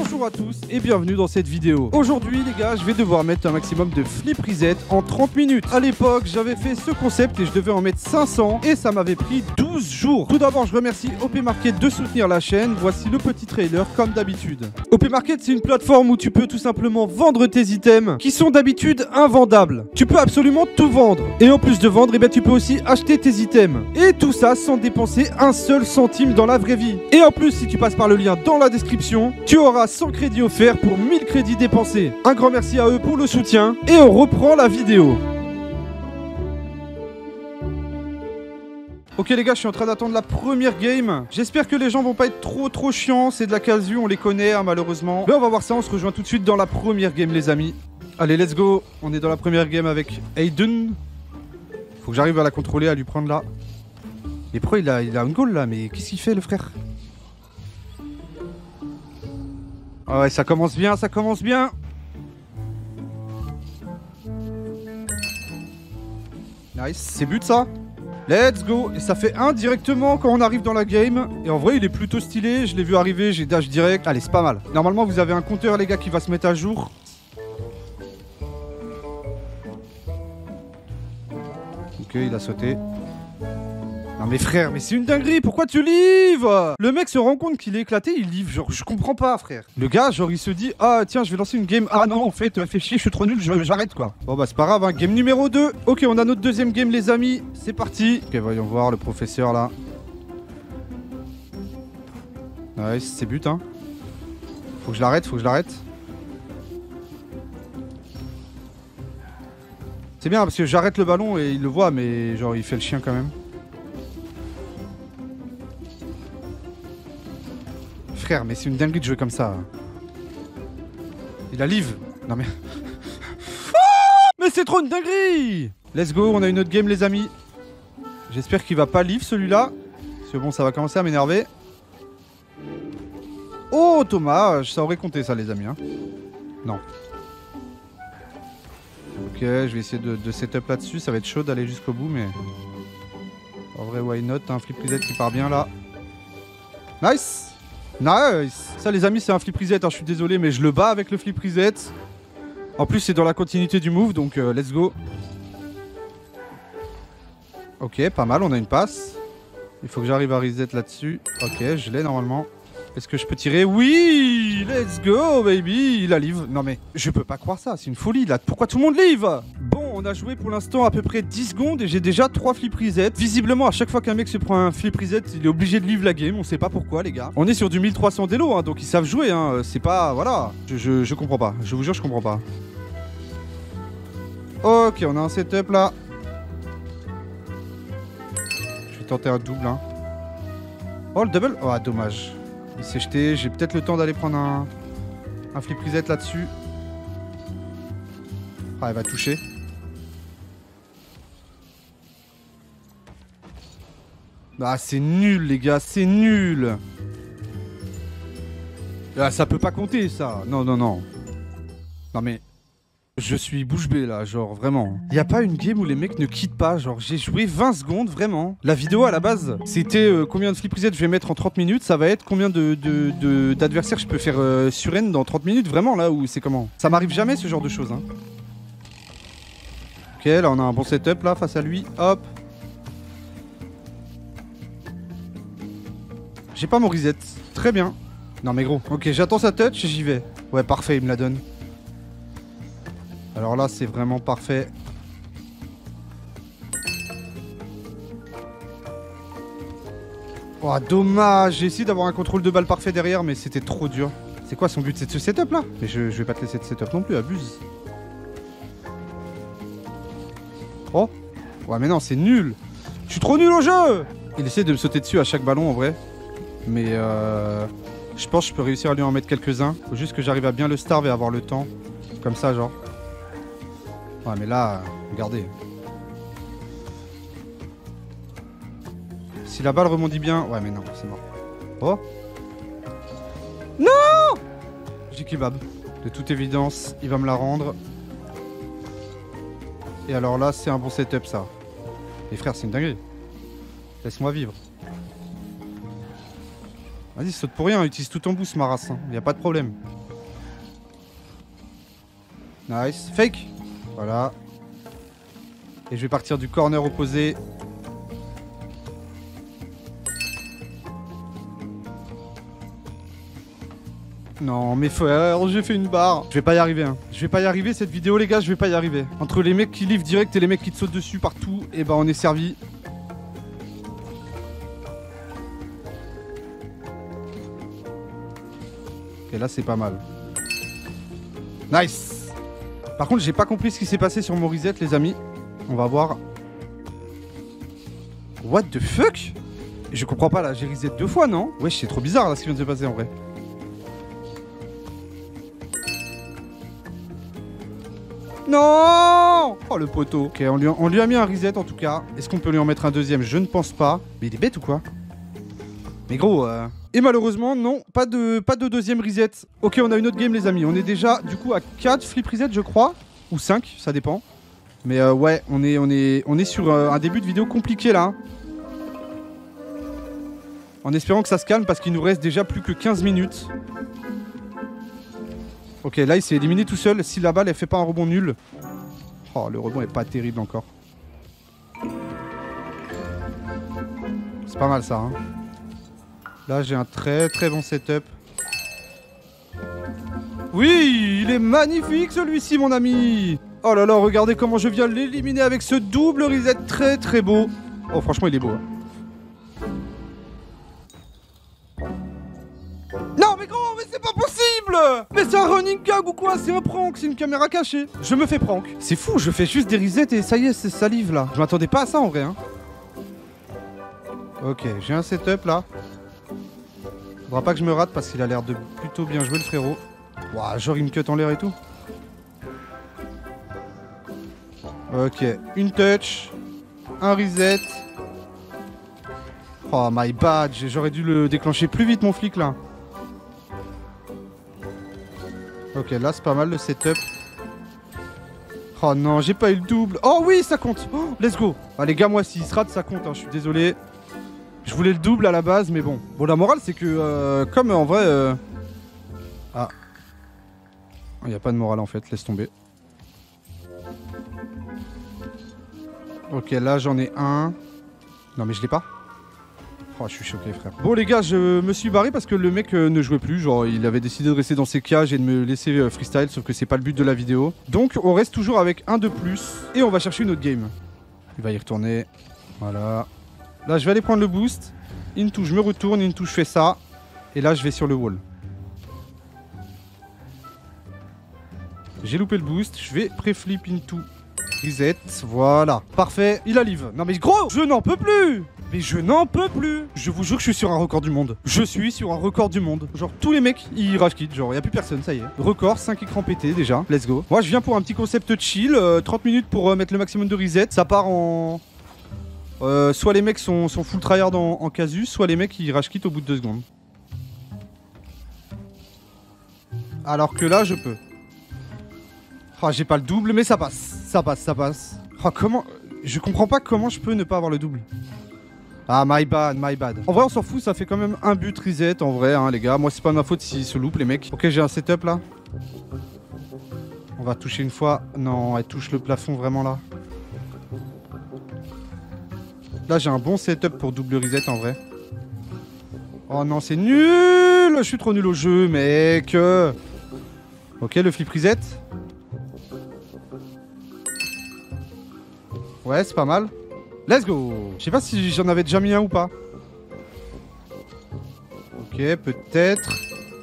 Bonjour à tous et bienvenue dans cette vidéo. Aujourd'hui les gars, je vais devoir mettre un maximum de flip reset en 30 minutes. À l'époque, j'avais fait ce concept et je devais en mettre 500 et ça m'avait pris 12 jours. Tout d'abord, je remercie OP Market de soutenir la chaîne. Voici le petit trailer comme d'habitude. OP Market, c'est une plateforme où tu peux tout simplement vendre tes items qui sont d'habitude invendables. Tu peux absolument tout vendre. Et en plus de vendre, tu peux aussi acheter tes items. Et tout ça sans dépenser un seul centime dans la vraie vie. Et en plus, si tu passes par le lien dans la description, tu auras 100 crédits offerts pour 1000 crédits dépensés. Un grand merci à eux pour le soutien et on reprend la vidéo. Ok les gars, je suis en train d'attendre la première game. J'espère que les gens vont pas être trop chiants. C'est de la casu, on les connaît hein, malheureusement. Mais on va voir ça, on se rejoint tout de suite dans la première game les amis. Allez, let's go. On est dans la première game avec Aiden. Faut que j'arrive à la contrôler, à lui prendre là. Mais pourquoi il a une goal là? Mais qu'est-ce qu'il fait le frère? Ah ouais, ça commence bien, ça commence bien. Nice, c'est but ça. Let's go. Et ça fait 1 directement quand on arrive dans la game. Et en vrai, il est plutôt stylé. Je l'ai vu arriver, j'ai dash direct. Allez, c'est pas mal. Normalement, vous avez un compteur, les gars, qui va se mettre à jour. Ok, il a sauté. Non mais frère, mais c'est une dinguerie, pourquoi tu livres? Le mec se rend compte qu'il est éclaté, il livre, genre je comprends pas frère. Le gars, genre il se dit, ah tiens je vais lancer une game, ah non en fait, fais chier, je suis trop nul, j'arrête quoi. Bon bah c'est pas grave, hein. Game numéro 2. Ok, on a notre deuxième game les amis, c'est parti. Ok, voyons voir le professeur là. Nice, c'est but hein. Faut que je l'arrête, C'est bien parce que j'arrête le ballon et il le voit, mais genre il fait le chien quand même. Frère, mais c'est une dinguerie de jouer comme ça. Il a live. Non mais... mais c'est trop une dinguerie. Let's go, on a une autre game les amis. J'espère qu'il va pas live celui-là. Parce que bon, ça va commencer à m'énerver. Oh Thomas, ça aurait compté ça les amis. Hein. Non. Ok, je vais essayer de setup là-dessus. Ça va être chaud d'aller jusqu'au bout, mais... en vrai, why not? Un flip reset qui part bien là. Nice. Nice. Ça les amis, c'est un flip reset. Hein. Je suis désolé, mais je le bats avec le flip reset. En plus, c'est dans la continuité du move, donc let's go. Ok, pas mal. On a une passe. Il faut que j'arrive à reset là-dessus. Ok, je l'ai normalement. Est-ce que je peux tirer? Oui. Let's go, baby. Il a live. Non mais, je peux pas croire ça. C'est une folie là. Pourquoi tout le monde live? Bon, on a joué pour l'instant à peu près 10 secondes et j'ai déjà 3 flip resets. Visiblement, à chaque fois qu'un mec se prend un flip reset, il est obligé de live la game. On sait pas pourquoi, les gars. On est sur du 1300 d'élo, hein, donc ils savent jouer. Hein. C'est pas... voilà. Je comprends pas. Je vous jure, je comprends pas. Ok, on a un setup là. Je vais tenter un double. Hein. Oh, le double. Oh, dommage. Il s'est jeté. J'ai peut-être le temps d'aller prendre un flip reset là-dessus. Ah, elle va toucher. Ah, c'est nul, les gars, c'est nul. Ah, ça peut pas compter, ça. Non, non, non. Non, mais... je suis bouche bée, là, genre, vraiment. Y a pas une game où les mecs ne quittent pas, genre, j'ai joué 20 secondes, vraiment. La vidéo, à la base, c'était combien de flip reset je vais mettre en 30 minutes. Ça va être combien d'adversaires je peux faire sur N dans 30 minutes, vraiment, là, ou c'est comment? Ça m'arrive jamais, ce genre de choses, hein. Ok, là, on a un bon setup, là, face à lui. Hop. J'ai pas mon reset. Très bien. Non mais gros. Ok, j'attends sa touch et j'y vais. Ouais, parfait, il me la donne. Alors là, c'est vraiment parfait. Oh, dommage. J'ai essayé d'avoir un contrôle de balle parfait derrière, mais c'était trop dur. C'est quoi son but? C'est de ce setup là? Mais je vais pas te laisser de setup non plus, abuse. Oh. Ouais, mais non, c'est nul. Je suis trop nul au jeu. Il essaie de me sauter dessus à chaque ballon en vrai. Mais je pense que je peux réussir à lui en mettre quelques-uns. Faut juste que j'arrive à bien le starve et avoir le temps. Comme ça, genre. Ouais, mais là, regardez. Si la balle rebondit bien... ouais, mais non, c'est mort. Oh. Non. J'ai kebab. De toute évidence, il va me la rendre. Et alors là, c'est un bon setup, ça. Les frères, c'est une dinguerie. Laisse-moi vivre. Vas-y, saute pour rien, utilise tout ton boost, ma race. Hein. Y a pas de problème. Nice. Fake. Voilà. Et je vais partir du corner opposé. Non mais frère, j'ai fait une barre. Je vais pas y arriver hein. Je vais pas y arriver cette vidéo les gars, je vais pas y arriver. Entre les mecs qui livrent direct et les mecs qui te sautent dessus partout, et bah on est servi. Ok là c'est pas mal. Nice. Par contre j'ai pas compris ce qui s'est passé sur mon reset les amis. On va voir. What the fuck? Je comprends pas là, j'ai reset 2 fois non? Wesh c'est trop bizarre là ce qui vient de se passer en vrai. Non! Oh le poteau. Ok, on lui a mis un reset en tout cas. Est-ce qu'on peut lui en mettre un deuxième? Je ne pense pas. Mais il est bête ou quoi? Mais gros, Et malheureusement, non, pas de deuxième reset. Ok, on a une autre game les amis. On est déjà du coup à 4 flip reset je crois. Ou 5, ça dépend. Mais ouais, on est sur un début de vidéo compliqué là. En espérant que ça se calme parce qu'il nous reste déjà plus que 15 minutes. Ok, là il s'est éliminé tout seul. Si la balle elle fait pas un rebond nul. Oh, le rebond est pas terrible encore. C'est pas mal ça. Hein. Là j'ai un très très bon setup. Oui, il est magnifique celui-ci mon ami. Oh là là, regardez comment je viens l'éliminer avec ce double reset très très beau. Oh franchement il est beau. Hein. Non mais gros, mais c'est pas possible! Mais c'est un running gag ou quoi? C'est un prank, c'est une caméra cachée. Je me fais prank. C'est fou, je fais juste des resets et ça y est, c'est salive là. Je m'attendais pas à ça en vrai. Hein. Ok, j'ai un setup là. Faudra pas que je me rate parce qu'il a l'air de plutôt bien jouer le frérot. Ouah, genre il me cut en l'air et tout. Ok, une touch. Un reset. Oh my bad, j'aurais dû le déclencher plus vite mon flic là. Ok, là c'est pas mal le setup. Oh non, j'ai pas eu le double. Oh oui, ça compte. Oh, let's go. Ah les gars, moi s'il se rate, ça compte. Hein. Je suis désolé. Je voulais le double à la base, mais bon. Bon, la morale c'est que comme en vrai... Ah. Il n'y a pas de morale en fait, laisse tomber. Ok, là j'en ai un. Non mais je l'ai pas. Oh, je suis choqué, frère. Bon, les gars, je me suis barré parce que le mec ne jouait plus. Genre, il avait décidé de rester dans ses cages et de me laisser freestyle, sauf que c'est pas le but de la vidéo. Donc, on reste toujours avec un de plus et on va chercher une autre game. Il va y retourner. Voilà. Là, je vais aller prendre le boost. Into, je me retourne. Into, je fais ça. Et là, je vais sur le wall. J'ai loupé le boost. Je vais pré-flip into. Reset. Voilà. Parfait. Il a live. Non, mais gros, je n'en peux plus. Mais je n'en peux plus. Je vous jure que je suis sur un record du monde. Je suis sur un record du monde. Genre tous les mecs ils rage quit. Genre y'a plus personne, ça y est. Record, 5 écrans pétés déjà. Let's go. Moi je viens pour un petit concept chill. 30 minutes pour mettre le maximum de reset. Ça part en... soit les mecs sont full tryhard en casus, soit les mecs ils rage quit au bout de 2 secondes. Alors que là je peux. Ah j'ai pas le double mais ça passe. Ça passe, ça passe. Ah comment... Je comprends pas comment je peux ne pas avoir le double. Ah, my bad, my bad. En vrai, on s'en fout, ça fait quand même un but reset en vrai, hein, les gars. Moi, c'est pas ma faute s'ils se loupent, les mecs. Ok, j'ai un setup là. On va toucher une fois. Non, elle touche le plafond vraiment là. Là, j'ai un bon setup pour double reset en vrai. Oh non, c'est nul! Je suis trop nul au jeu, mec. Ok, le flip reset. Ouais, c'est pas mal. Let's go. Je sais pas si j'en avais déjà mis un ou pas. Ok, peut-être.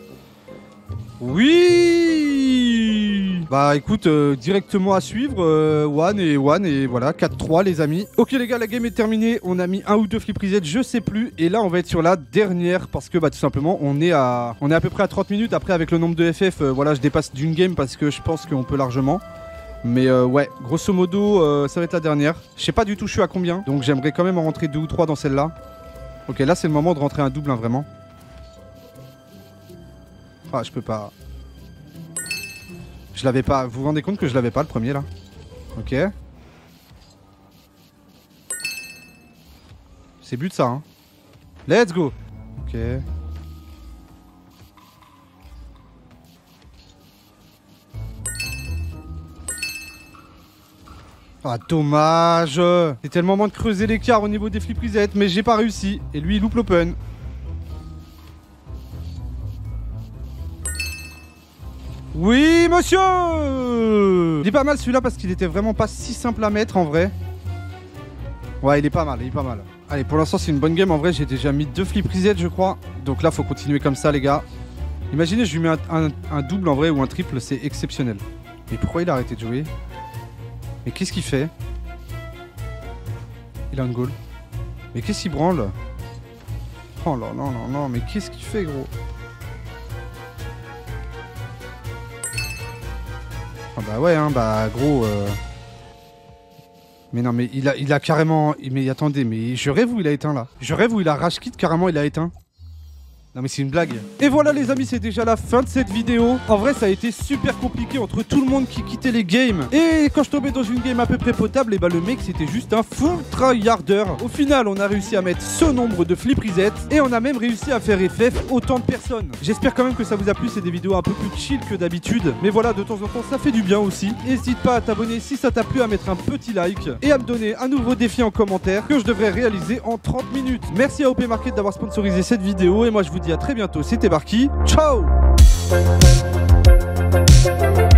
Oui. Bah écoute, directement à suivre. One et voilà, 4-3 les amis. Ok les gars, la game est terminée. On a mis un ou deux flip reset, je sais plus. Et là on va être sur la dernière parce que bah tout simplement on est à peu près à 30 minutes. Après avec le nombre de FF, voilà, je dépasse d'une game parce que je pense qu'on peut largement. Mais ouais, grosso modo, ça va être la dernière. Je sais pas du tout je suis à combien. Donc j'aimerais quand même en rentrer 2 ou 3 dans celle-là. Ok, là c'est le moment de rentrer un double, hein, vraiment. Ah, je peux pas. Je l'avais pas. Vous vous rendez compte que je l'avais pas le premier là? Ok. C'est but ça, hein. Let's go. Ok. Ah, dommage. C'est tellement moment de creuser l'écart au niveau des flip reset, mais j'ai pas réussi. Et lui, il loupe l'open. Oui, monsieur! Il est pas mal celui-là parce qu'il était vraiment pas si simple à mettre en vrai. Ouais, il est pas mal, il est pas mal. Allez, pour l'instant, c'est une bonne game. En vrai, j'ai déjà mis 2 flip reset, je crois. Donc là, faut continuer comme ça, les gars. Imaginez, je lui mets un double en vrai ou un triple, c'est exceptionnel. Mais pourquoi il a arrêté de jouer? Mais qu'est-ce qu'il fait? Il a un goal. Mais qu'est-ce qu'il branle? Oh là là là là, mais qu'est-ce qu'il fait, gros? Ah bah ouais, hein, bah gros... Mais non, mais il a carrément... Mais attendez, mais je rêve où il a éteint, là. Je rêve où il a rage quit, carrément, il a éteint. Non mais c'est une blague. Et voilà les amis, c'est déjà la fin de cette vidéo. En vrai ça a été super compliqué entre tout le monde qui quittait les games. Et quand je tombais dans une game à peu près potable, et bah le mec c'était juste un full tryharder. Au final on a réussi à mettre ce nombre de flip reset. Et on a même réussi à faire FF autant de personnes. J'espère quand même que ça vous a plu, c'est des vidéos un peu plus chill que d'habitude. Mais voilà, de temps en temps ça fait du bien aussi. N'hésite pas à t'abonner si ça t'a plu, à mettre un petit like. Et à me donner un nouveau défi en commentaire que je devrais réaliser en 30 minutes. Merci à OP Market d'avoir sponsorisé cette vidéo. Et moi je vous dis à très bientôt, c'était Barky. Ciao!